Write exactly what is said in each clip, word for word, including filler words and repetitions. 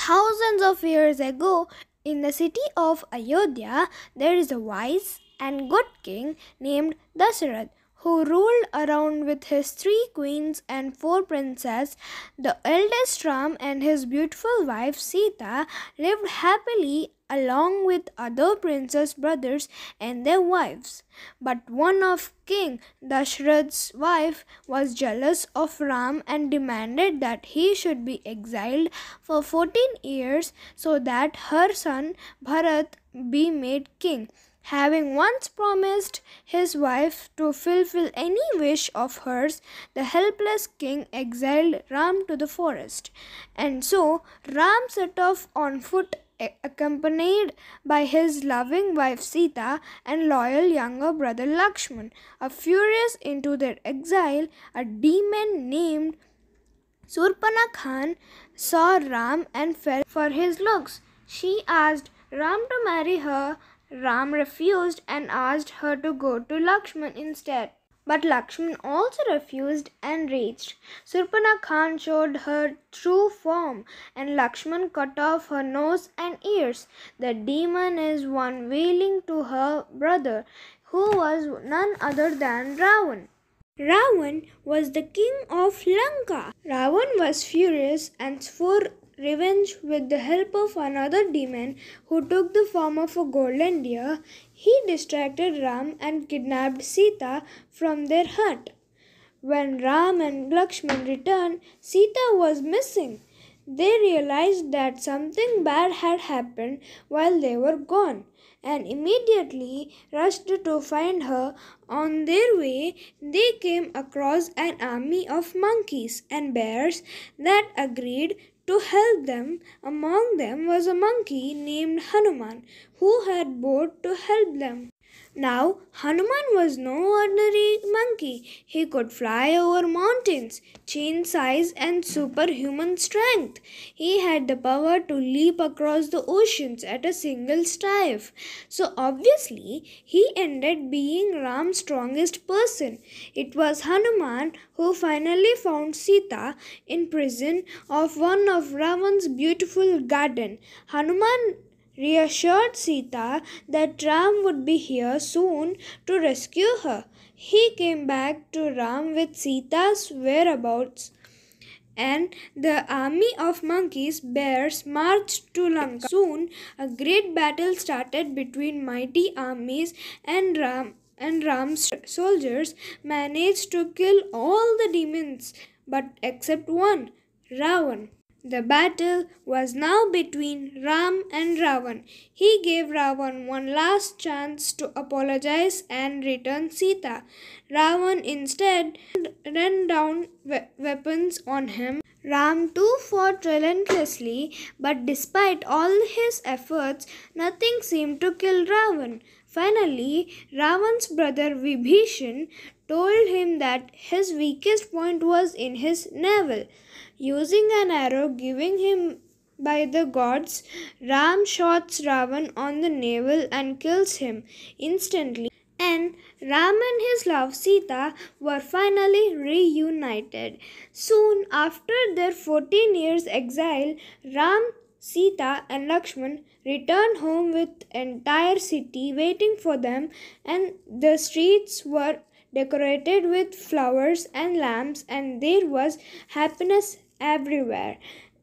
Thousands of years ago, in the city of Ayodhya, there is a wise and good king named Dasarath who ruled around with his three queens and four princes. The eldest Ram and his beautiful wife Sita lived happily along with other princess brothers and their wives. But one of King Dashrath's wife was jealous of Ram and demanded that he should be exiled for fourteen years so that her son Bharat be made king. Having once promised his wife to fulfill any wish of hers, the helpless king exiled Ram to the forest. And so Ram set off on foot, accompanied by his loving wife Sita and loyal younger brother Lakshman. A furious into their exile, a demon named Surpana Khan saw Ram and fell for his looks. She asked Ram to marry her. Ram refused and asked her to go to Lakshman instead. But Lakshman also refused and raged. Surpana Khan showed her true form and Lakshman cut off her nose and ears. The demon is one wailing to her brother, who was none other than Ravan. Ravan was the king of Lanka. Ravan was furious and swore revenge with the help of another demon who took the form of a golden deer. He distracted Ram and kidnapped Sita from their hut. When Ram and Lakshman returned, Sita was missing. They realized that something bad had happened while they were gone and immediately rushed to find her. On their way, they came across an army of monkeys and bears that agreed to help them. Among them was a monkey named Hanuman who had vowed to help them. Now, Hanuman was no ordinary monkey. He could fly over mountains, change size and superhuman strength. He had the power to leap across the oceans at a single strive. So obviously, he ended being Ram's strongest person. It was Hanuman who finally found Sita in prison of one of Ravan's beautiful garden. Hanuman reassured Sita that Ram would be here soon to rescue her. He came back to Ram with Sita's whereabouts, and the army of monkeys bears marched to Lanka. Soon a great battle started between mighty armies, and Ram and Ram's soldiers managed to kill all the demons but except one, Ravan. The battle was now between Ram and Ravan. He gave Ravan one last chance to apologize and return Sita. Ravan instead ran down we- weapons on him. Ram too fought relentlessly, but despite all his efforts, nothing seemed to kill Ravan. Finally, Ravan's brother Vibhishan told him that his weakest point was in his navel. Using an arrow given him by the gods, Ram shoots Ravan on the navel and kills him instantly. And Ram and his love Sita were finally reunited. Soon after their fourteen years exile, Ram, Sita and Lakshman returned home with entire city waiting for them, and the streets were decorated with flowers and lamps, and there was happiness everywhere.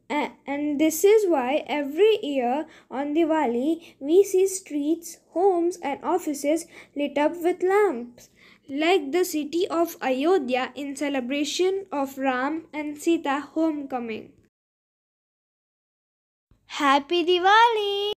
And this is why every year on Diwali we see streets, homes and offices lit up with lamps, like the city of Ayodhya in celebration of Ram and Sita homecoming. Happy Diwali!